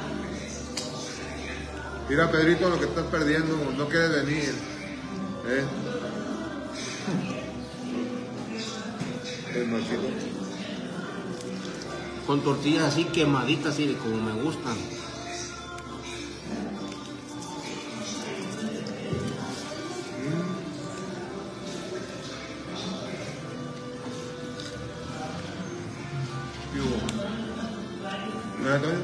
Mira, Pedrito, lo que estás perdiendo, no quieres venir. ¿Eh? El machito. Con tortillas así quemaditas, así de como me gustan. ¿Qué hubo? ¿Nada, Antonio?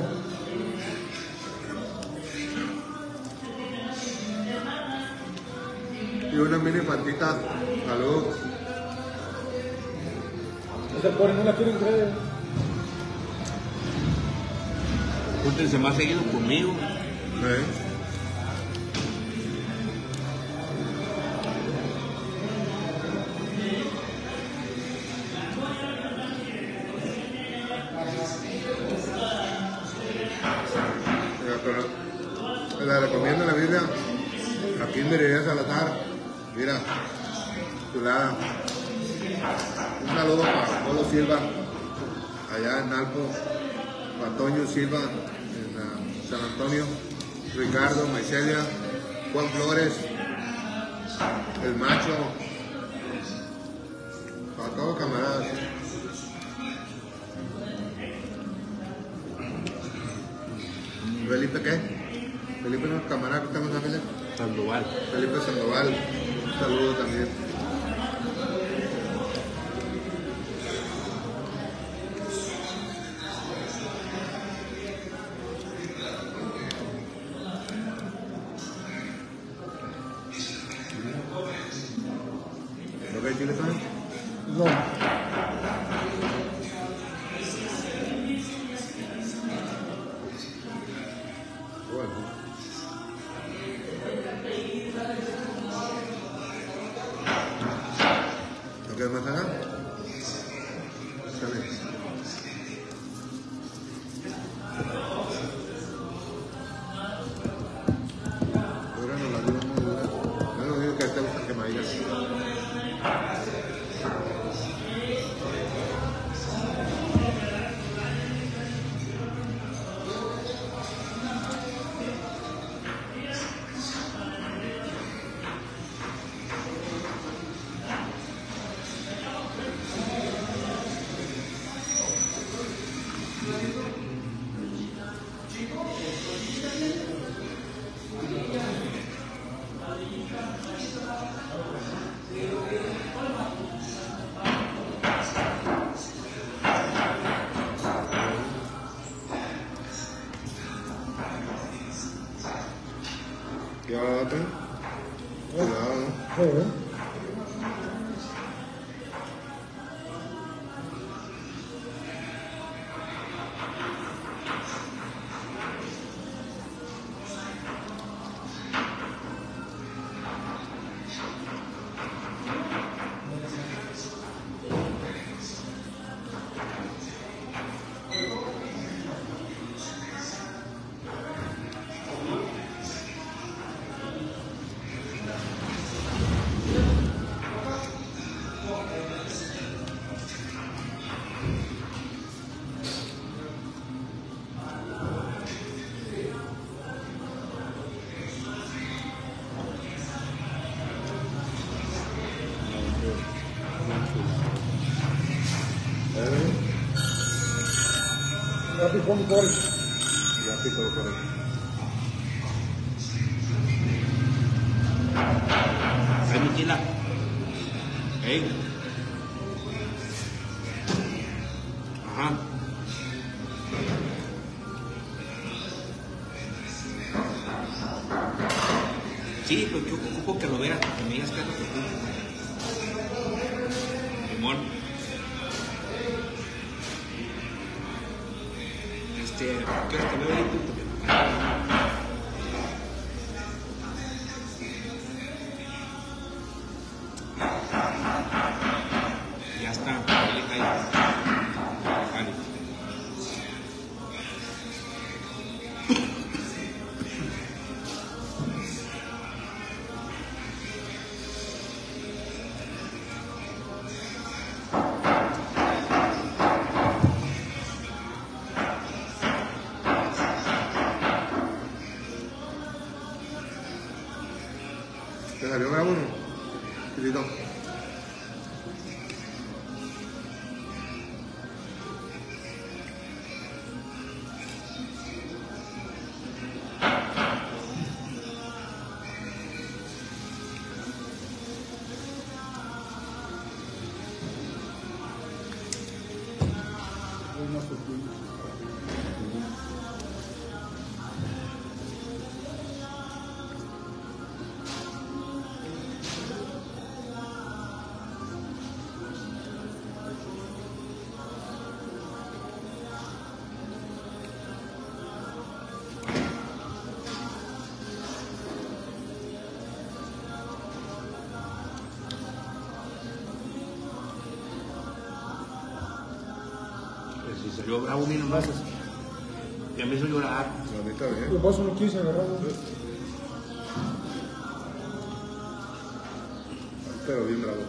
Y una mini pantita. Salud. Es el Core, no la quieren creer. Júntense más seguido conmigo. ¿Eh? Mira, pero la recomiendo la Biblia. Aquí en Meridian Salazar. Mira, chulada. Un saludo para Polo Silva, allá en Alpo, para Toño Silva, en uh, San Antonio, Ricardo, Maicelia, Juan Flores, el Macho, para todos camaradas. ¿Felipe qué? Felipe no es camarada que estamos en familia. Sandoval. Felipe Sandoval, un saludo también. ¿No hay chile también? No. Bueno. ¿No quieres más acá? Está bien. Ahora no la digo muy dura. Yo no digo que te gusta que me digas. ¿Qué va a dar? Cuidado, ¿no? Sí, ¿eh? Ya picó mi Core. Ya picó por ahí. Ay, mi chila. Ey, ¿Quieres que vea ahí? Ya está, ahí cae. Vale. ¿Te salió bravo uno? Chiquito. Si salió bravo, mira nomás. Ya me hizo llorar. A mí está bien. El vaso no quise agarrar. Pero bien bravo.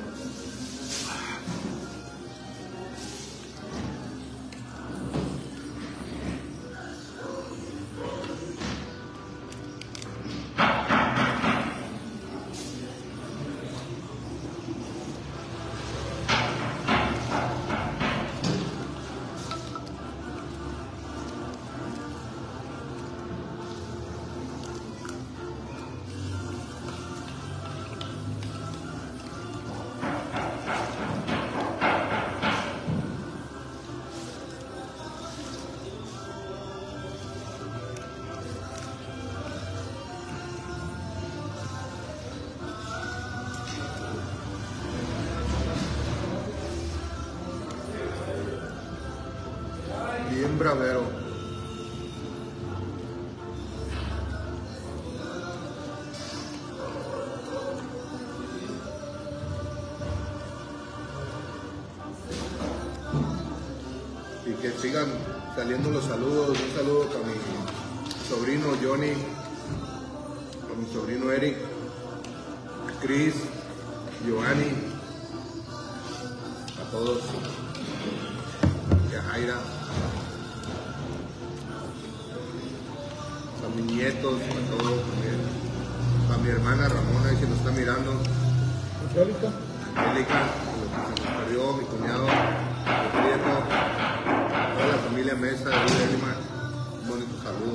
Bien bravero. Y que sigan saliendo los saludos. Un saludo para mi sobrino Johnny, para mi sobrino Eric, Chris, Giovanni, a todos. Y a Jaira, a mis nietos, a todos también, a mi hermana Ramona, ahí se nos está mirando, Angélica. Angélica, lo que se nos perdió, mi cuñado, mi prieto, toda la familia Mesa de Lima, un bonito saludo.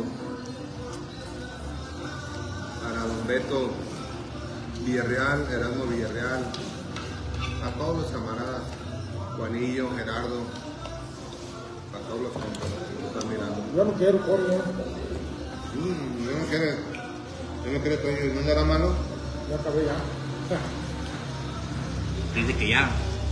Para don Beto Villarreal, Erasmo Villarreal, a todos los camaradas, Juanillo, Gerardo, a todos los compas que están mirando. Yo no quiero, corre, ¿eh? Mm, yo no quiero, yo no quiero Toño, ¿no dará mano? Ya acabé ya. Dice que ya.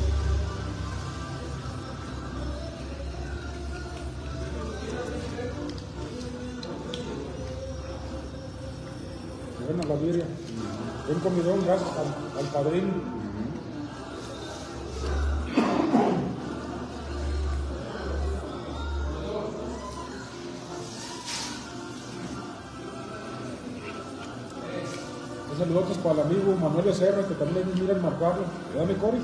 Ven a la birria. Ven comidón, gracias al, al padrino. Un saludotes para el amigo Manuel Becerra, que también nos mira en Marcarlo. Dame, Cori.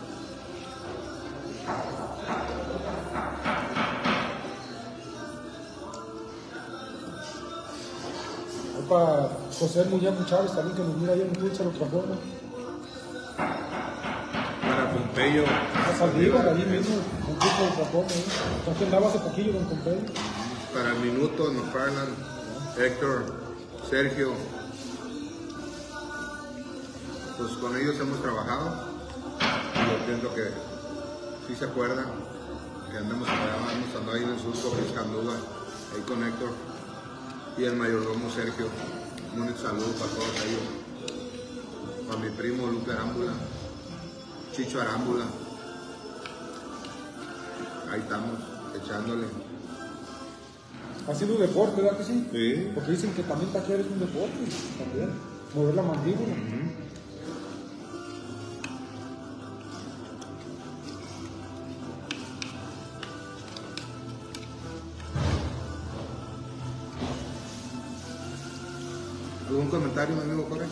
Ahí para José Muñoz Chávez también, que nos mira ahí en Dulce, lo transforma. Para Pompeyo, A Saldívar, ahí mismo, en Dulce lo transforma. Entonces andaba hace poquillo con Pompeyo. para el Minuto, McFarland, Héctor, Sergio. Pues con ellos hemos trabajado. Yo pienso que sí se acuerdan que andamos andando ahí en el surco, pescando ahí con Héctor y el mayordomo Sergio. Un saludo para todos ellos. Para mi primo Lupe Arámbula, Chicho Arámbula. Ahí estamos, echándole. Ha sido deporte, ¿verdad que sí? Sí. Porque dicen que también taquear es un deporte, también. Mover la mandíbula. Uh-huh. ¿Algún comentario, mi amigo Corre?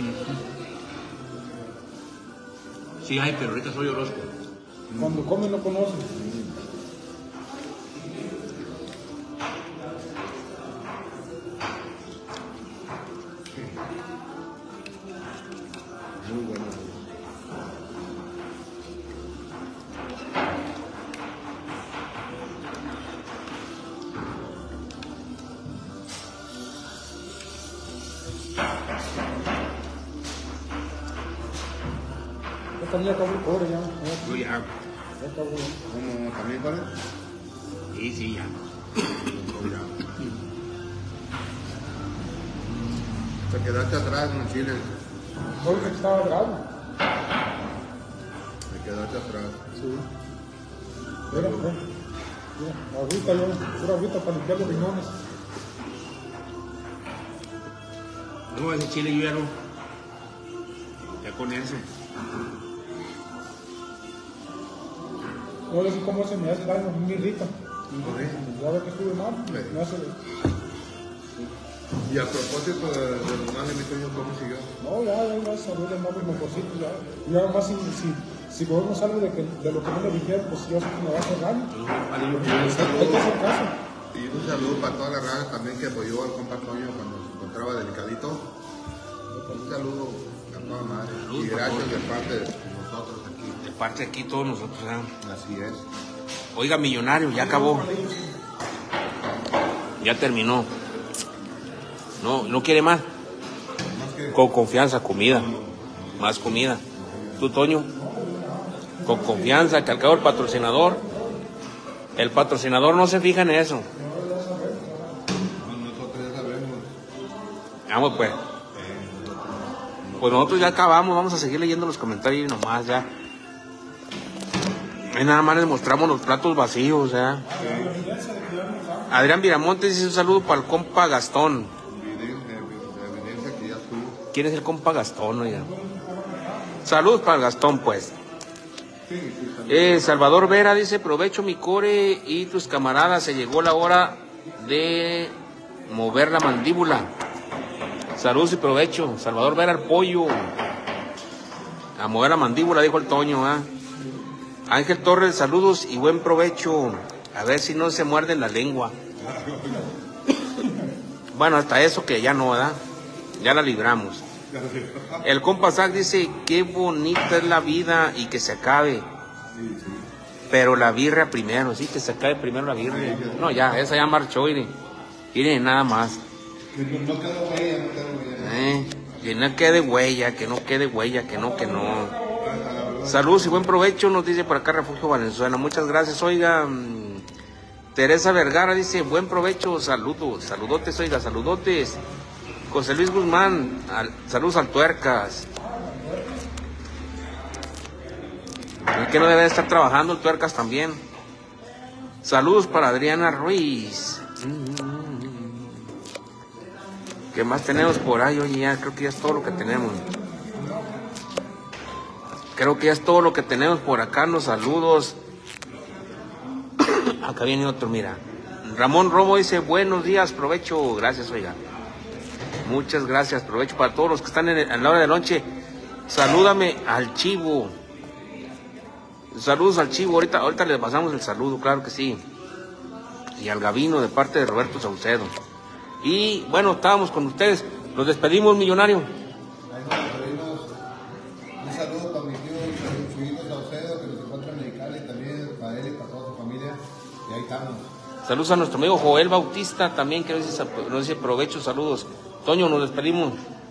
Sí hay, pero ahorita soy Orozco. Cuando comen no conocen. Muy bueno. Ya también acabó el cobre ya. Yo ya. Ya acabó. ¿Cómo también, Corre? Sí, sí, ya. Te quedaste atrás en Chile. Hoy que estaba grave. Te quedaste atrás. Sí. Mira, mira. Mira, agüita ya. Pura agüita para limpiar los riñones. No, ese chile yo ya no. Ya con eso. No sé cómo se me hace daño, me irrita. Sí. Ya ve que estuve mal, Sí. me hace... Y a propósito de, de los males, mi Toño, ¿cómo siguió? No, ya, ya, gracias a Dios, ya andamos mejorcitos, ya. Y además, si, si, si comemos algo de, que, de lo que no me dijeron, pues yo sé que me va a hacer daño. Y un Hay que saludo, hacer caso. y un saludo para toda la raza también que apoyó al compa Toño cuando se encontraba delicadito. Un saludo a toda madre. Saludos Y para gracias todos. de parte de nosotros aquí. De parte aquí todos nosotros, ¿eh? Así es. Oiga, millonario, ya acabó. Ya terminó. No, no quiere más. Más que Con confianza, comida. Más comida. ¿Tú, Toño? Con confianza, que al cabo el patrocinador. El patrocinador no se fija en eso. nosotros ya sabemos. Vamos, pues. Pues nosotros ya acabamos. Vamos a seguir leyendo los comentarios y nomás ya. Ahí nada más les mostramos los platos vacíos, ya. Adrián Viramontes dice un saludo para el compa Gastón. Evidencia, evidencia que ya estuvo. ¿Quién es el compa Gastón, oiga? Saludos para el Gastón, pues. Sí, sí, también. Eh, Salvador Vera dice, provecho mi core y tus camaradas, se llegó la hora de mover la mandíbula. Saludos y provecho. Salvador Vera, el pollo. A mover la mandíbula, dijo el Toño, ¿ah? Ángel Torres, saludos y buen provecho. A ver si no se muerden la lengua. Bueno, hasta eso que ya no, ¿verdad? Ya la libramos. El compa Zach dice, qué bonita es la vida y que se acabe. Pero la birria primero, sí, que se acabe primero la birria. No, ya, esa ya marchó, y ni nada más. No quedó huella, no quedó huella. Eh, que no quede huella, que no quede huella, que no, que no. Saludos y buen provecho, nos dice por acá Refugio Valenzuela. Muchas gracias, oiga. mm, Teresa Vergara dice, buen provecho, saludos, saludotes, oiga, saludotes. José Luis Guzmán, al- saludos al Tuercas. El que no debe de estar trabajando, el Tuercas también. Saludos para Adriana Ruiz. Mm. ¿Qué más tenemos por ahí? Oye, ya creo que ya es todo lo que tenemos. Creo que ya es todo lo que tenemos por acá. Los saludos. Acá viene otro, mira. Ramón Romo dice, buenos días, provecho. Gracias, oiga. Muchas gracias, provecho para todos los que están en, el- en la hora de lonche. Salúdame al Chivo. Saludos al Chivo. Ahorita, ahorita le pasamos el saludo, claro que sí. Y al Gavino de parte de Roberto Saucedo. Y bueno, estábamos con ustedes. Nos despedimos, millonario. Ahí nos despedimos. Un saludo para mi tío Chuyito Saucedo, que nos encuentra en Mexicali, también para él y para toda su familia. Y ahí estamos. Saludos a nuestro amigo Joel Bautista, también que nos dice, nos dice provecho, saludos. Toño, nos despedimos.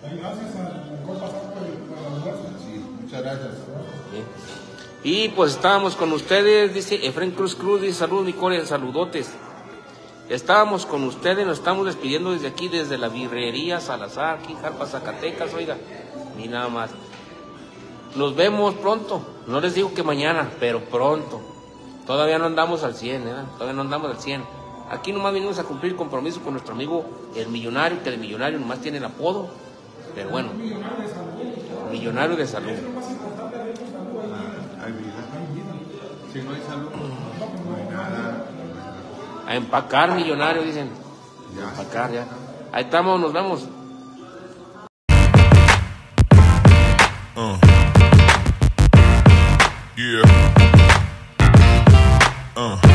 Sí, muchas gracias. Bien. Y pues estábamos con ustedes, dice Efren Cruz Cruz, dice saludos, mi core, saludotes. Estábamos con ustedes, nos estamos despidiendo desde aquí, desde la birrería Salazar, aquí en Jalpa, Zacatecas, oiga, ni nada más. Nos vemos pronto, no les digo que mañana, pero pronto. Todavía no andamos al cien, ¿eh? Todavía no andamos al cien. Aquí nomás venimos a cumplir compromiso con nuestro amigo el millonario, que el millonario nomás tiene el apodo, pero bueno, millonario de salud. Hay vida. Si no hay salud, no hay nada. A empacar, millonario, dicen. Ya. Empacar, ya. Ahí estamos, nos vemos. Uh. Yeah. Uh.